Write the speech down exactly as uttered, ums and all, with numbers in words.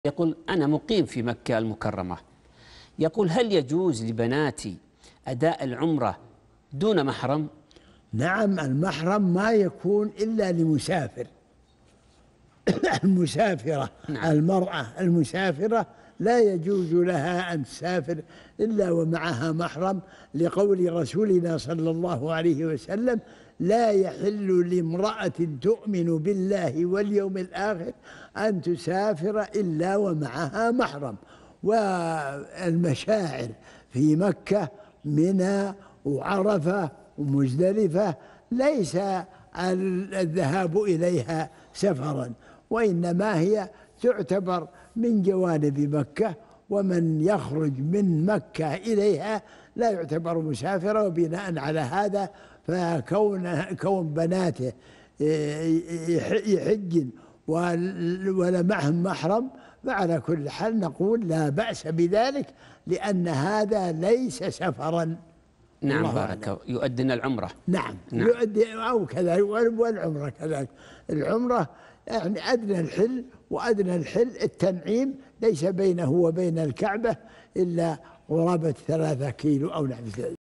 يقول أنا مقيم في مكة المكرمة، يقول هل يجوز لبناتي أداء العمرة دون محرم؟ نعم، المحرم ما يكون إلا لمسافر. المسافرة نعم. المرأة المسافرة لا يجوز لها أن تسافر إلا ومعها محرم، لقول رسولنا صلى الله عليه وسلم: لا يحل لامرأة تؤمن بالله واليوم الآخر أن تسافر إلا ومعها محرم. والمشاعر في مكة منى وعرفة ومزدلفة ليس الذهاب إليها سفرا، وإنما هي تعتبر من جوانب مكة، ومن يخرج من مكة إليها لا يعتبر مسافرا. وبناء على هذا فكون كون بناته يحجن ولا معهم محرم، فعلى كل حال نقول لا بأس بذلك، لأن هذا ليس سفرا. نعم بارك، يؤدن العمرة. نعم, نعم. يؤدي أو كذلك، والعمرة كذلك. العمرة يعني أدنى الحل، وأدنى الحل التنعيم ليس بينه وبين الكعبة إلا قرابة ثلاثة كيلو أو نحو ذلك.